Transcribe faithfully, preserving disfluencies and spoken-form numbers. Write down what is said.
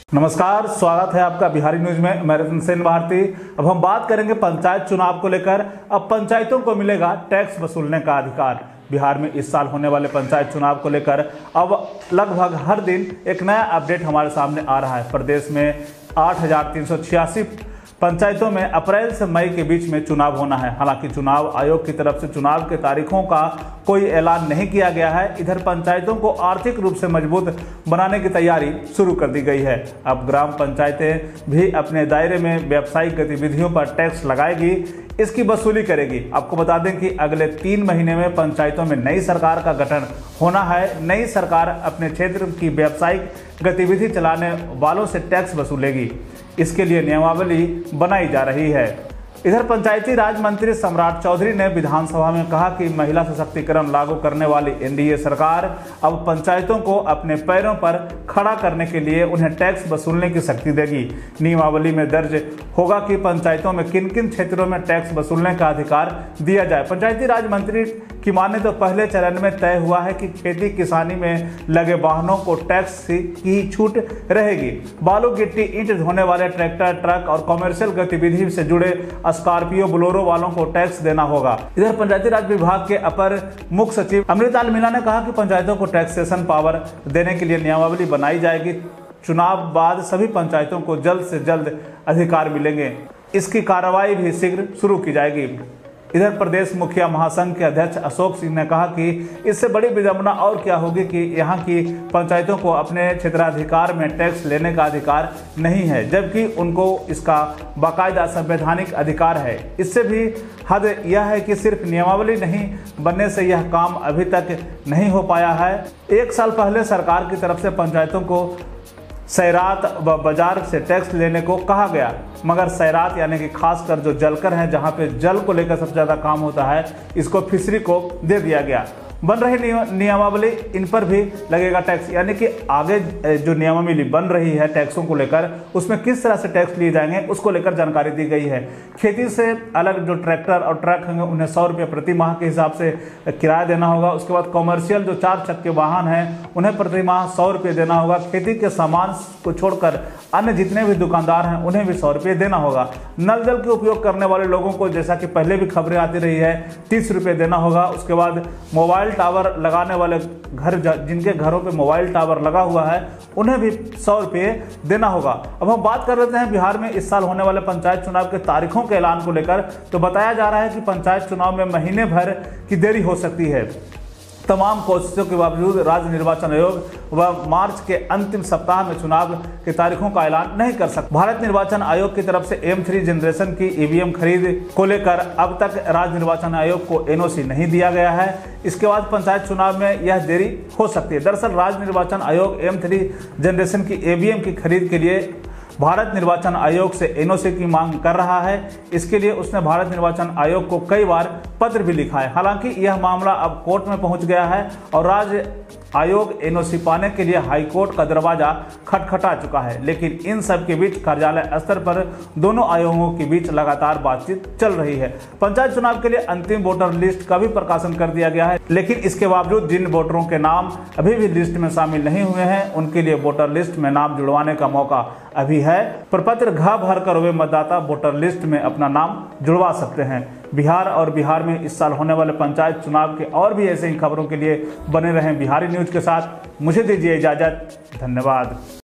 नमस्कार, स्वागत है आपका बिहारी न्यूज में। मैं रतन सेन भारती। अब हम बात करेंगे पंचायत चुनाव को लेकर। अब पंचायतों को मिलेगा टैक्स वसूलने का अधिकार। बिहार में इस साल होने वाले पंचायत चुनाव को लेकर अब लगभग हर दिन एक नया अपडेट हमारे सामने आ रहा है। प्रदेश में आठ हजार तीन सौ छियासी पंचायतों में अप्रैल से मई के बीच में चुनाव होना है। हालांकि चुनाव आयोग की तरफ से चुनाव के तारीखों का कोई ऐलान नहीं किया गया है। इधर पंचायतों को आर्थिक रूप से मजबूत बनाने की तैयारी शुरू कर दी गई है। अब ग्राम पंचायतें भी अपने दायरे में व्यावसायिक गतिविधियों पर टैक्स लगाएगी, इसकी वसूली करेगी। आपको बता दें कि अगले तीन महीने में पंचायतों में नई सरकार का गठन होना है। नई सरकार अपने क्षेत्र की व्यावसायिक गतिविधि चलाने वालों से टैक्स वसूलेगी। इसके लिए नियमावली बनाई जा रही है। इधर पंचायती राज मंत्री सम्राट चौधरी ने विधानसभा में कहा कि महिला सशक्तिकरण लागू करने वाली एनडीए सरकार अब पंचायतों को अपने पैरों पर खड़ा करने के लिए उन्हें टैक्स वसूलने की शक्ति देगी। नियमावली में दर्ज होगा कि पंचायतों में किन किन क्षेत्रों में टैक्स वसूलने का अधिकार दिया जाए। पंचायती राज मंत्री की माने तो पहले चरण में तय हुआ है कि खेती किसानी में लगे वाहनों को टैक्स की छूट रहेगी। बालू गिट्टी ईंट ढोने वाले ट्रैक्टर, ट्रक और कॉमर्शियल गतिविधि से जुड़े स्कॉर्पियो, बोलेरो वालों को टैक्स देना होगा। इधर पंचायती राज विभाग के अपर मुख्य सचिव अमृतलाल मीणा ने कहा कि पंचायतों को टैक्सेशन पावर देने के लिए नियमावली बनाई जाएगी। चुनाव बाद सभी पंचायतों को जल्द से जल्द अधिकार मिलेंगे। इसकी कार्रवाई भी शीघ्र शुरू की जाएगी। इधर प्रदेश मुखिया महासंघ के अध्यक्ष अशोक सिंह ने कहा कि इससे बड़ी विडंबना और क्या होगी कि यहाँ की पंचायतों को अपने क्षेत्राधिकार में टैक्स लेने का अधिकार नहीं है, जबकि उनको इसका बाकायदा संवैधानिक अधिकार है। इससे भी हद यह है कि सिर्फ नियमावली नहीं बनने से यह काम अभी तक नहीं हो पाया है। एक साल पहले सरकार की तरफ से पंचायतों को सैरात व बाजार से टैक्स लेने को कहा गया, मगर सैरात यानी कि खासकर जो जलकर हैं, जहां पे जल को लेकर सबसे ज़्यादा काम होता है, इसको फिशरी को दे दिया गया। बन रही नियमावली इन पर भी लगेगा टैक्स, यानी कि आगे जो नियमावली बन रही है टैक्सों को लेकर, उसमें किस तरह से टैक्स लिए जाएंगे उसको लेकर जानकारी दी गई है। खेती से अलग जो ट्रैक्टर और ट्रक होंगे उन्हें सौ रुपये प्रति माह के हिसाब से किराया देना होगा। उसके बाद कॉमर्शियल जो चार चक्के वाहन हैं उन्हें प्रति माह सौ रुपये देना होगा। खेती के सामान को छोड़कर अन्य जितने भी दुकानदार हैं उन्हें भी सौ रुपये देना होगा। नल जल के उपयोग करने वाले लोगों को, जैसा कि पहले भी खबरें आती रही है, तीस रुपये देना होगा। उसके बाद मोबाइल टावर लगाने वाले घर, जिनके घरों पे मोबाइल टावर लगा हुआ है, उन्हें भी सौ रुपये देना होगा। अब हम बात कर लेते हैं बिहार में इस साल होने वाले पंचायत चुनाव के तारीखों के ऐलान को लेकर। तो बताया जा रहा है कि पंचायत चुनाव में महीने भर की देरी हो सकती है। तमाम कोशिशों के बावजूद राज्य निर्वाचन आयोग व मार्च के अंतिम सप्ताह में चुनाव की तारीखों का ऐलान नहीं कर सकता। भारत निर्वाचन आयोग की तरफ से एम थ्री जनरेशन की ईवीएम खरीद को लेकर अब तक राज्य निर्वाचन आयोग को एनओसी नहीं दिया गया है। इसके बाद पंचायत चुनाव में यह देरी हो सकती है। दरअसल राज्य निर्वाचन आयोग एम थ्री जनरेशन की ईवीएम की खरीद के लिए भारत निर्वाचन आयोग से एनओसी की मांग कर रहा है। इसके लिए उसने भारत निर्वाचन आयोग को कई बार पत्र भी लिखा है। हालांकि यह मामला अब कोर्ट में पहुंच गया है और राज्य आयोग एनओसी पाने के लिए हाईकोर्ट का दरवाजा खटखटा चुका है। लेकिन इन सब के बीच कार्यालय स्तर पर दोनों आयोगों के बीच लगातार बातचीत चल रही है। पंचायत चुनाव के लिए अंतिम वोटर लिस्ट का भी प्रकाशन कर दिया गया है, लेकिन इसके बावजूद जिन वोटरों के नाम अभी भी लिस्ट में शामिल नहीं हुए हैं उनके लिए वोटर लिस्ट में नाम जुड़वाने का मौका अभी है। प्रपत्र घ भर कर वे मतदाता वोटर लिस्ट में अपना नाम जुड़वा सकते हैं। बिहार और बिहार में इस साल होने वाले पंचायत चुनाव के और भी ऐसे ही खबरों के लिए बने रहें बिहारी न्यूज के साथ। मुझे दीजिए इजाजत। धन्यवाद।